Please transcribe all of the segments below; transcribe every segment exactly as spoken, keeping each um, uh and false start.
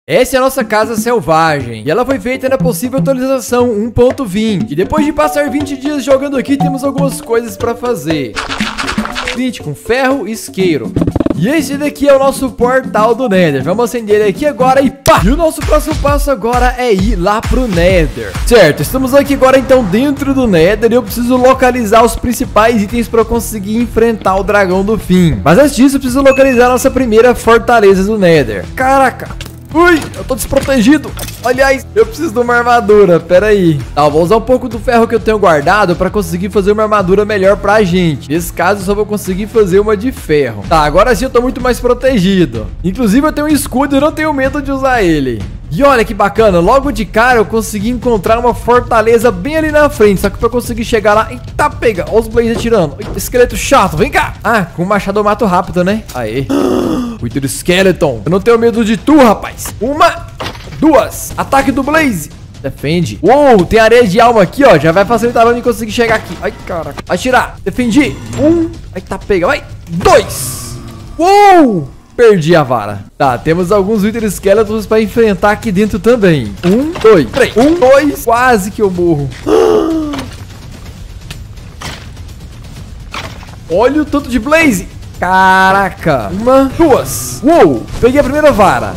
Essa é a nossa casa selvagem e ela foi feita na possível atualização um ponto vinte. E depois de passar vinte dias jogando aqui, temos algumas coisas pra fazer. vinte com ferro e isqueiro. E esse daqui é o nosso portal do Nether. Vamos acender ele aqui agora e pá! E o nosso próximo passo agora é ir lá pro Nether. Certo, estamos aqui agora então dentro do Nether e eu preciso localizar os principais itens para conseguir enfrentar o dragão do fim. Mas antes disso eu preciso localizar a nossa primeira fortaleza do Nether. Caraca! Ui, eu tô desprotegido. Aliás, eu preciso de uma armadura, pera aí. Tá, eu vou usar um pouco do ferro que eu tenho guardado pra conseguir fazer uma armadura melhor pra gente. Nesse caso, eu só vou conseguir fazer uma de ferro. Tá, agora sim eu tô muito mais protegido. Inclusive, eu tenho um escudo e eu não tenho medo de usar ele. E olha que bacana, logo de cara eu consegui encontrar uma fortaleza bem ali na frente. Só que pra conseguir chegar lá... Eita, pega! Olha os blazes atirando. Esqueleto chato, vem cá! Ah, com o machado eu mato rápido, né? Aê. Wither Skeleton. Eu não tenho medo de tu, rapaz. Uma, duas. Ataque do blaze. Defende. Uou, tem areia de alma aqui, ó. Já vai facilitar pra mim conseguir chegar aqui. Ai, caraca. Atirar. Defendi. Um. Eita, pega. Vai. Dois. Uou. Perdi a vara. Tá, temos alguns Wither Skeletons pra enfrentar aqui dentro também. Um, dois, três. Um, dois. Quase que eu morro. Olha o tanto de blaze. Caraca. Uma, duas. Uou, peguei a primeira vara.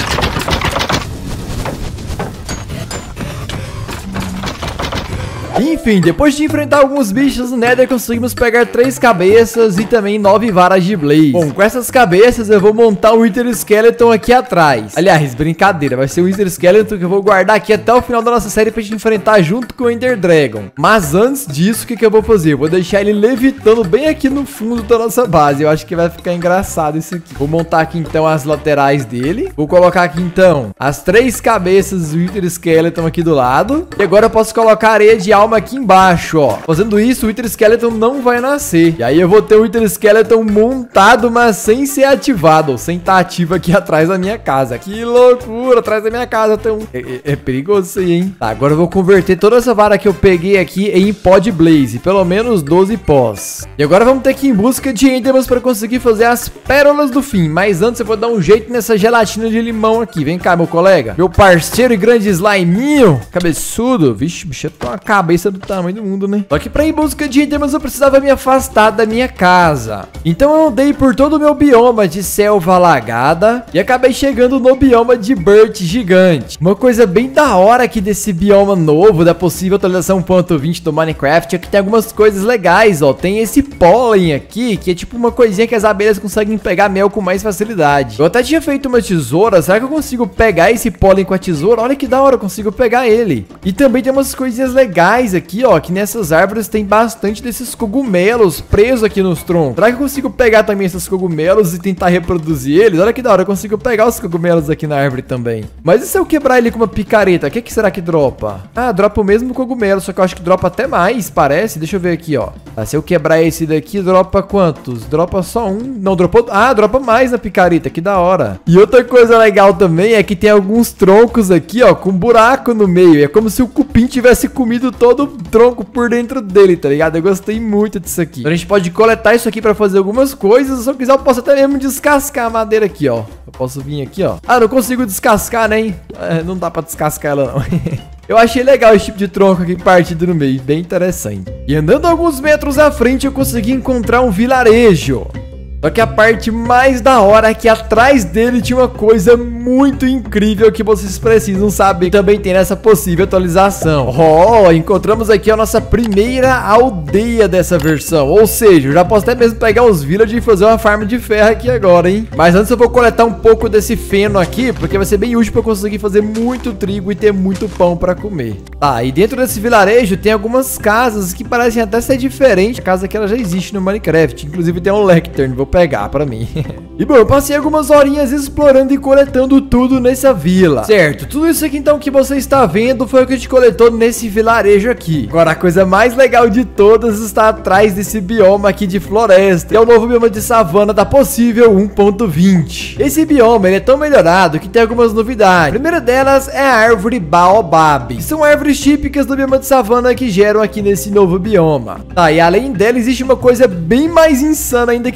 Enfim, depois de enfrentar alguns bichos no Nether, conseguimos pegar três cabeças e também nove varas de blaze. Bom, com essas cabeças eu vou montar o Wither Skeleton aqui atrás. Aliás, brincadeira, vai ser o Wither Skeleton que eu vou guardar aqui até o final da nossa série pra gente enfrentar junto com o Ender Dragon. Mas antes disso, o que, que eu vou fazer? Eu vou deixar ele levitando bem aqui no fundo da nossa base. Eu acho que vai ficar engraçado isso aqui. Vou montar aqui então as laterais dele. Vou colocar aqui então as três cabeças do Wither Skeleton aqui do lado. E agora eu posso colocar areia de alma aqui embaixo, ó. Fazendo isso, o Wither Skeleton não vai nascer. E aí eu vou ter o Wither Skeleton montado, mas sem ser ativado, ou sem estar ativo aqui atrás da minha casa. Que loucura, atrás da minha casa tem um... É, é, é perigoso isso aí, hein? Tá, agora eu vou converter toda essa vara que eu peguei aqui em pó de blaze, pelo menos doze pós. E agora vamos ter que ir em busca de endermans para conseguir fazer as pérolas do fim. Mas antes eu vou dar um jeito nessa gelatina de limão aqui. Vem cá, meu colega. Meu parceiro e grande sliminho. Cabeçudo. Vixe, bicho, tem uma cabeça do tamanho do mundo, né? Só que pra ir em busca de endermans eu precisava me afastar da minha casa. Então eu andei por todo o meu bioma de selva alagada e acabei chegando no bioma de Burt gigante. Uma coisa bem da hora aqui desse bioma novo, da possível atualização um ponto vinte do Minecraft, é que tem algumas coisas legais, ó. Tem esse pólen aqui, que é tipo uma coisinha que as abelhas conseguem pegar mel com mais facilidade. Eu até tinha feito uma tesoura, será que eu consigo pegar esse pólen com a tesoura? Olha que da hora, eu consigo pegar ele. E também tem umas coisinhas legais aqui, ó, que nessas árvores tem bastante desses cogumelos presos aqui nos troncos. Será que eu consigo pegar também esses cogumelos e tentar reproduzir eles? Olha que da hora, eu consigo pegar os cogumelos aqui na árvore também. Mas e se eu quebrar ele com uma picareta? O que, que será que dropa? Ah, dropa o mesmo cogumelo, só que eu acho que dropa até mais, parece. Deixa eu ver aqui, ó. Ah, se eu quebrar esse daqui, dropa quantos? Dropa só um. Não, dropou... Ah, dropa mais na picareta, que da hora. E outra coisa legal também é que tem alguns troncos aqui, ó, com buraco no meio. É como se o cupim tivesse comido todo o tronco por dentro dele, tá ligado? Eu gostei muito disso aqui. Então a gente pode coletar isso aqui pra fazer algumas coisas. Se eu quiser, eu posso até mesmo descascar a madeira aqui, ó. Eu posso vir aqui, ó. Ah, não consigo descascar, né, hein? É, não dá pra descascar ela, não. Eu achei legal esse tipo de tronco aqui partido no meio. Bem interessante. E andando alguns metros à frente, eu consegui encontrar um vilarejo. Só que a parte mais da hora é que atrás dele tinha uma coisa muito incrível que vocês precisam saber. Também tem nessa possível atualização. Oh, encontramos aqui a nossa primeira aldeia dessa versão. Ou seja, eu já posso até mesmo pegar os villagers e fazer uma farm de ferro aqui agora, hein? Mas antes eu vou coletar um pouco desse feno aqui, porque vai ser bem útil para eu conseguir fazer muito trigo e ter muito pão para comer. Tá, e dentro desse vilarejo tem algumas casas que parecem até ser diferentes. A casa que ela já existe no Minecraft. Inclusive tem um lectern, vou pegar pra mim. E bom, eu passei algumas horinhas explorando e coletando tudo nessa vila. Certo, tudo isso aqui então que você está vendo foi o que a gente coletou nesse vilarejo aqui. Agora a coisa mais legal de todas está atrás desse bioma aqui de floresta, que é o novo bioma de savana da possível um ponto vinte. Esse bioma ele é tão melhorado que tem algumas novidades. A primeira delas é a árvore Baobab, que são árvores típicas do bioma de savana que geram aqui nesse novo bioma. Tá, e além dela existe uma coisa bem mais insana ainda que tem de novo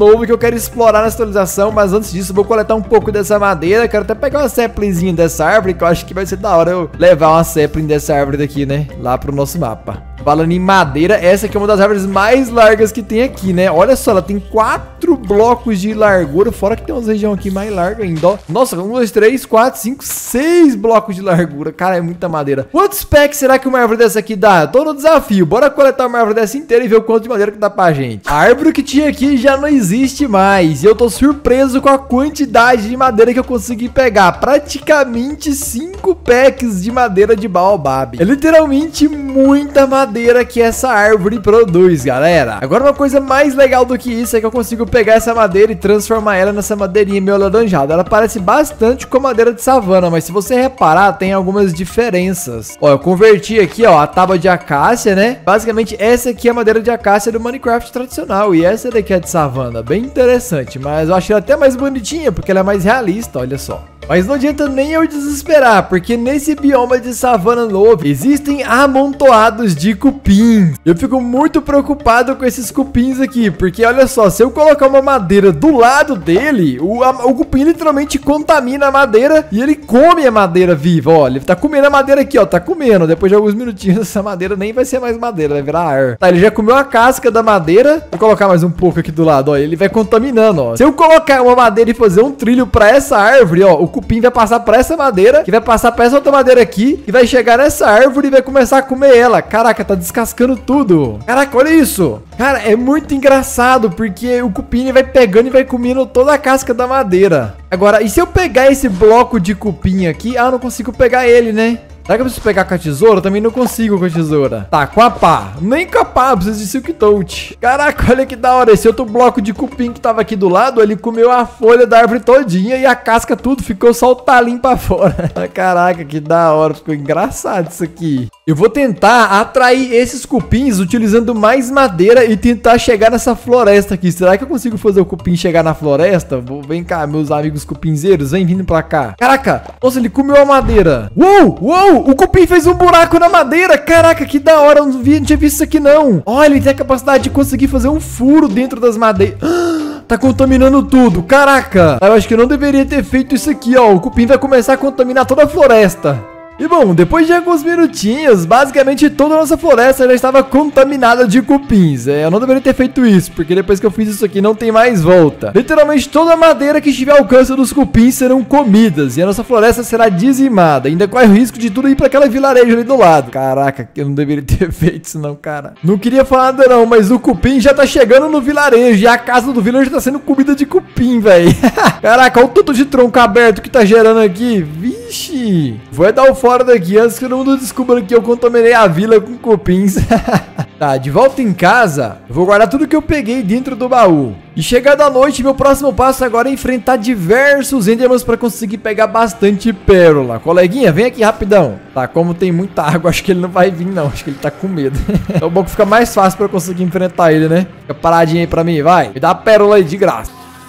novo que eu quero explorar na atualização, mas antes disso eu vou coletar um pouco dessa madeira. Quero até pegar uma saplingzinha dessa árvore, que eu acho que vai ser da hora eu levar uma sapling dessa árvore daqui, né, lá pro nosso mapa. Falando em madeira, essa aqui é uma das árvores mais largas que tem aqui, né? Olha só, ela tem quatro blocos de largura, fora que tem umas regiões aqui mais largas ainda, ó. Nossa, um, dois, três, quatro, cinco, seis blocos de largura. Cara, é muita madeira. Quantos packs será que uma árvore dessa aqui dá? Eu tô no desafio. Bora coletar uma árvore dessa inteira e ver o quanto de madeira que dá pra gente. A árvore que tinha aqui já não existe mais. E eu tô surpreso com a quantidade de madeira que eu consegui pegar. Praticamente cinco packs de madeira de baobab. É literalmente muita madeira que essa árvore produz, galera. Agora uma coisa mais legal do que isso é que eu consigo pegar essa madeira e transformar ela nessa madeirinha meio alaranjada. Ela parece bastante com madeira de savana, mas se você reparar, tem algumas diferenças. Ó, eu converti aqui, ó, a tábua de acácia, né? Basicamente, essa aqui é a madeira de acácia do Minecraft tradicional e essa daqui é de savana. Bem interessante, mas eu achei ela até mais bonitinha porque ela é mais realista, olha só. Mas não adianta nem eu desesperar, porque nesse bioma de savana novo existem amontoados de cupins. Eu fico muito preocupado com esses cupins aqui, porque olha só, se eu colocar uma madeira do lado dele, o, a, o cupim literalmente contamina a madeira e ele come a madeira viva. Ó, ele tá comendo a madeira aqui, ó, tá comendo. Depois de alguns minutinhos essa madeira nem vai ser mais madeira, vai virar ar. Tá, ele já comeu a casca da madeira. Vou colocar mais um pouco aqui do lado, ó, ele vai contaminando, ó. Se eu colocar uma madeira e fazer um trilho pra essa árvore, ó, o cupim vai passar pra essa madeira, que vai passar pra essa outra madeira aqui, e vai chegar nessa árvore e vai começar a comer ela. Caraca, tá descascando tudo. Caraca, olha isso. Cara, é muito engraçado, porque o cupim vai pegando e vai comendo toda a casca da madeira. Agora, e se eu pegar esse bloco de cupim aqui? Ah, eu não consigo pegar ele, né? Será que eu preciso pegar com a tesoura? Também não consigo com a tesoura. Tá, com a pá. Nem com a pá, eu preciso de silk touch. Caraca, olha que da hora. Esse outro bloco de cupim que tava aqui do lado, ele comeu a folha da árvore todinha e a casca tudo. Ficou só o talinho pra fora. Caraca, que da hora. Ficou engraçado isso aqui. Eu vou tentar atrair esses cupins utilizando mais madeira e tentar chegar nessa floresta aqui. Será que eu consigo fazer o cupim chegar na floresta? Vou, vem cá, meus amigos cupinzeiros. Vem vindo pra cá. Caraca, nossa, ele comeu a madeira. Uou, uou. O cupim fez um buraco na madeira. Caraca, que da hora. Eu não, vi, não tinha visto isso aqui, não. Olha, ele tem a capacidade de conseguir fazer um furo dentro das madeiras. Tá contaminando tudo. Caraca. Eu acho que eu não deveria ter feito isso aqui, ó. O cupim vai começar a contaminar toda a floresta. E bom, depois de alguns minutinhos, basicamente toda a nossa floresta já estava contaminada de cupins. É, eu não deveria ter feito isso, porque depois que eu fiz isso aqui não tem mais volta. Literalmente toda a madeira que estiver ao alcance dos cupins serão comidas e a nossa floresta será dizimada. Ainda corre o risco de tudo ir para aquela vilarejo ali do lado. Caraca, eu não deveria ter feito isso não, cara. Não queria falar nada não, mas o cupim já tá chegando no vilarejo e a casa do vilarejo tá sendo comida de cupim, velho. Caraca, olha o tanto de tronco aberto que tá gerando aqui. Vixe. Vai dar o fora daqui antes que todo mundo descubra que eu contaminei a vila com cupins. Tá, de volta em casa, eu vou guardar tudo que eu peguei dentro do baú. E chegando à noite, meu próximo passo agora é enfrentar diversos endermans para conseguir pegar bastante pérola. Coleguinha, vem aqui rapidão. Tá, como tem muita água, acho que ele não vai vir não. Acho que ele tá com medo. É bom que fica mais fácil para eu conseguir enfrentar ele, né? Fica paradinho aí pra mim, vai. Me dá a pérola aí de graça.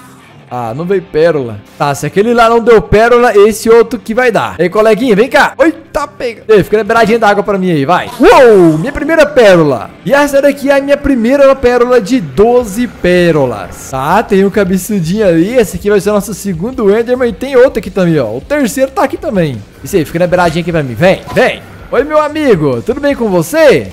Ah, não veio pérola. Tá, se aquele lá não deu pérola, esse outro que vai dar. Ei, coleguinha, vem cá. Eita, pega. Ei, fica liberadinha d'água pra mim aí, vai. Uou, minha primeira pérola. E essa daqui é a minha primeira pérola de doze pérolas. Tá, tem um cabeçudinho ali. Esse aqui vai ser o nosso segundo Enderman. E tem outro aqui também, ó. O terceiro tá aqui também. Isso aí, fica liberadinha aqui pra mim. Vem, vem. Oi, meu amigo. Tudo bem com você?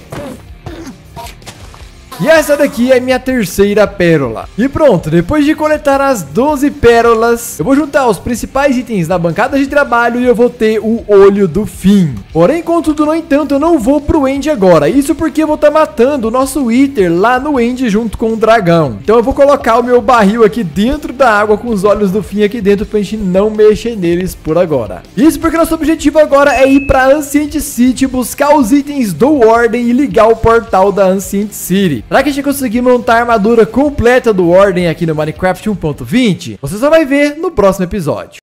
E essa daqui é a minha terceira pérola. E pronto, depois de coletar as doze pérolas, eu vou juntar os principais itens na bancada de trabalho e eu vou ter o olho do fim. Porém, contudo, no entanto, eu não vou pro End agora. Isso porque eu vou estar matando o nosso Wither lá no End junto com o dragão. Então eu vou colocar o meu barril aqui dentro da água com os olhos do fim aqui dentro pra gente não mexer neles por agora. Isso porque nosso objetivo agora é ir pra Ancient City, buscar os itens do Warden e ligar o portal da Ancient City. Será que a gente conseguir montar a armadura completa do Warden aqui no Minecraft um ponto vinte? Você só vai ver no próximo episódio.